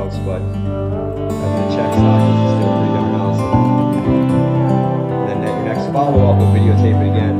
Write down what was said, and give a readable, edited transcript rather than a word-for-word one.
house, but having to check sockets is still pretty darn awesome. And then your next follow-up, we'll videotape it again.